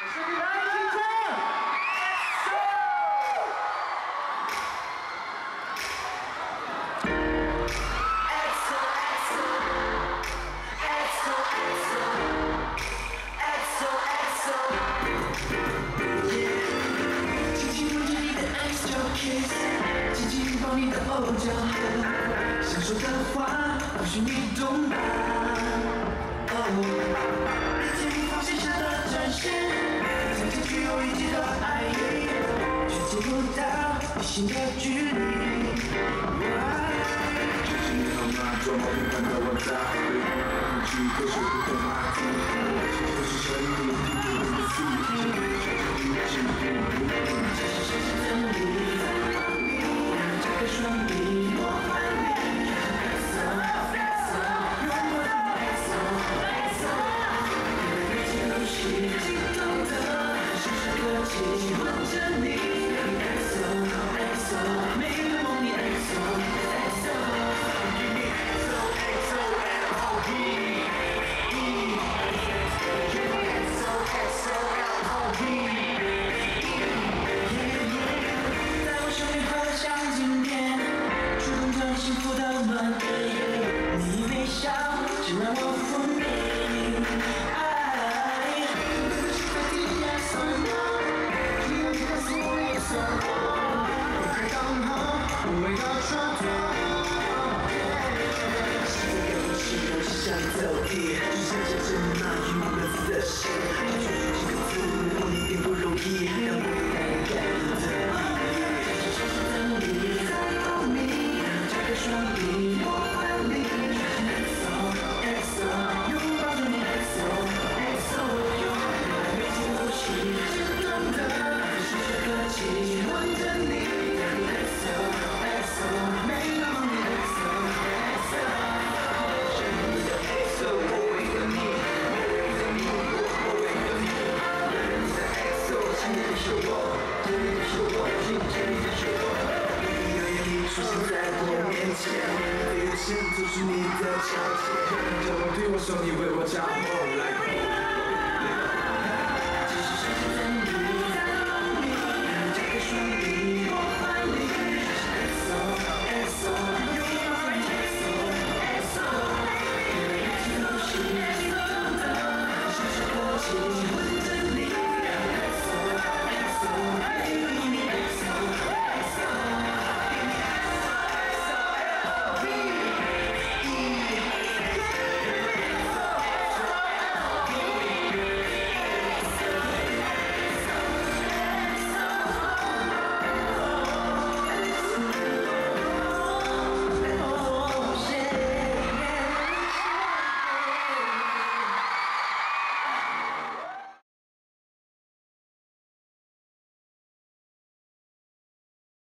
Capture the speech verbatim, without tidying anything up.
是给大家一起唱。 紧紧抱你的欧角和想说的话，或许你懂吧？哦，你前面放线下的展现，曾经具有一记的爱意，却接不到你心的距离。 最近好吗？做梦看到我在回忆，可是不懂马蹄，其实是身体。